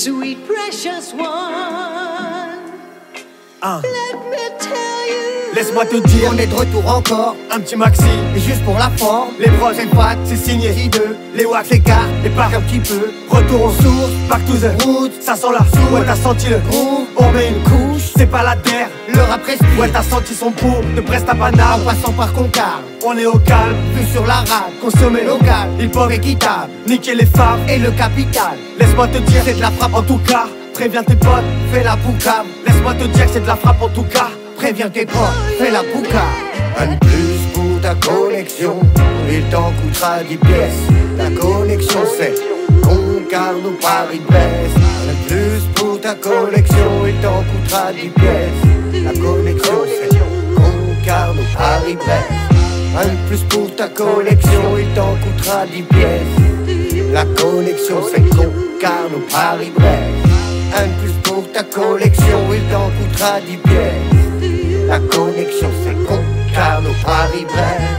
Sweet precious one, let me tell you. Laisse-moi te dire, on est de retour encore. Un petit maxi, et juste pour la forme. Les pros et fat, c'est signé J2. Les wax, les cartes, les parcs un petit peu. Retour aux sources, back to the roots. Ça sent la soupe, ouais t'as senti le groove. On met une couche, c'est pas la terre. Le rap respire, ouais t'as senti son pot. De Brest à Paname, en passant par Concarne. On est au calme, vu sur la rade. Consommer local, hip-hop équitable. Niquer les femmes et le capital. Laisse-moi te dire, c'est de la frappe en tout cas. Préviens tes potes, fais la poucave. Laisse-moi te dire que c'est de la frappe en tout cas. Préviens tes potes, fais la poucave. Un de plus pour ta connexion, il t'en coûtera 10 pièces. La connexion c'est Concarne ou Paris-Brest. Un de plus pour ta connexion, il t'en coûtera 10 pièces. La connexion c'est Concarne ou Paris-Brest. Un de plus pour ta connexion, il t'en coûtera 10 pièces. La connexion c'est Concarne ou Paris-Brest. Un de plus pour ta collection, il t'en coûtera 10 pièces. La connexion c'est Concarne ou Paris-Brest.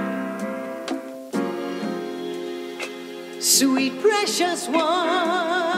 Sweet precious one.